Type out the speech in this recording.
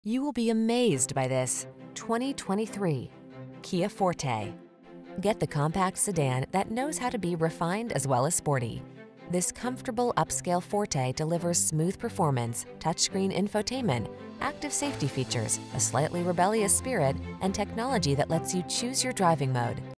You will be amazed by this 2023 Kia Forte. Get the compact sedan that knows how to be refined as well as sporty. This comfortable upscale Forte delivers smooth performance, touchscreen infotainment, active safety features, a slightly rebellious spirit, and technology that lets you choose your driving mode.